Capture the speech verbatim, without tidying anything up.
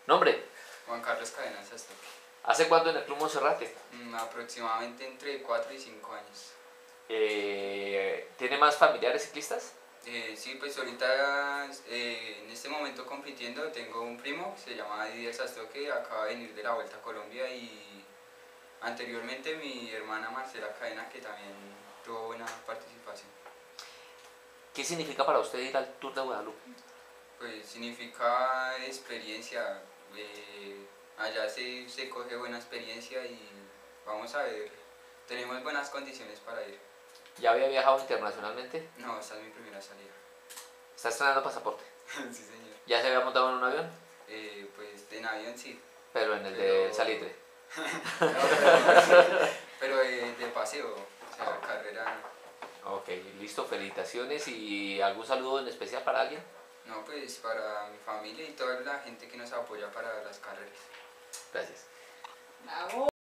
¿Nombre? Juan Carlos Cadena Sastoque. ¿Hace cuánto en el Club Monserrate? Mm, aproximadamente entre cuatro y cinco años. Eh, ¿Tiene más familiares ciclistas? Eh, sí, pues ahorita eh, en este momento compitiendo tengo un primo que se llama Didier Sastoque, acaba de venir de la Vuelta a Colombia, y anteriormente mi hermana Marcela Cadena, que también tuvo buena participación. ¿Qué significa para usted ir al Tour de Guadalupe? Pues significa experiencia, eh, allá se, se coge buena experiencia y vamos a ver, tenemos buenas condiciones para ir. ¿Ya había viajado internacionalmente? No, esta es mi primera salida. ¿Está estrenando pasaporte? Sí, señor. ¿Ya se había montado en un avión? Eh, pues en avión sí. Pero en el Pero... de Salitre. No, pero pero de, de paseo, o sea, carrera no. Ok, listo, felicitaciones. ¿Y algún saludo en especial para alguien? No, pues para mi familia y toda la gente que nos apoya para las carreras. Gracias. Bravo.